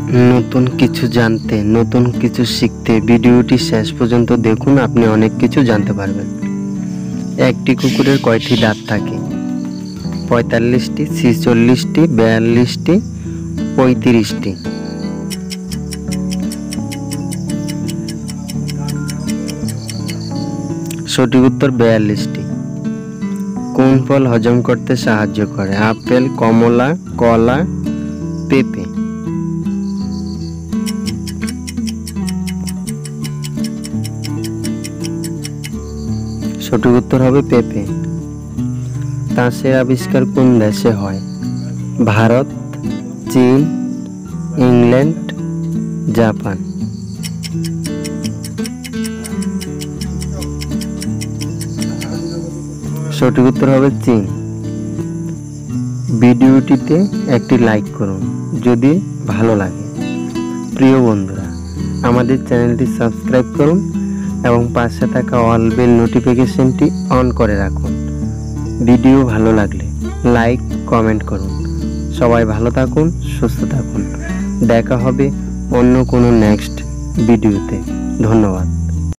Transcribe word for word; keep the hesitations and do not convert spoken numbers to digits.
নতুন কিছু জানতে, নতুন কিছু শিখতে ভিডিওটি শেষ পর্যন্ত দেখুন, আপনি অনেক কিছু জানতে পারবেন। একটি কুকুরের কয়টি দাঁত থাকে? পঁয়তাল্লিশটি, ছিচল্লিশটি, বিয়াল্লিশটি, পঁয়ত্রিশটি। সঠিক উত্তর বিয়াল্লিশটি। কোন ফল হজম করতে সাহায্য করে? আপেল, কমলা, কলা, পেঁপে। সঠিক উত্তর হবে পেঁপে। তাসের আবিষ্কার কোন দেশে হয়? ভারত, চীন, ইংল্যান্ড, জাপান। সঠিক উত্তর হবে চীন। ভিডিওটিতে একটি লাইক করুন যদি ভালো লাগে। প্রিয় বন্ধুরা, আমাদের চ্যানেলটি সাবস্ক্রাইব করুন এবং পাশে থাকা অল বেল নোটিফিকেশনটি অন করে রাখুন। ভিডিও ভালো লাগলে লাইক, কমেন্ট করুন। সবাই ভালো থাকুন, সুস্থ থাকুন। দেখা হবে অন্য কোনো নেক্সট ভিডিওতে। ধন্যবাদ।